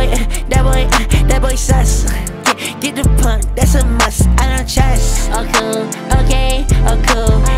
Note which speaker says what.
Speaker 1: that boy sus. Get the pump, that's a must. I don't trust. Oh cool, okay, oh cool.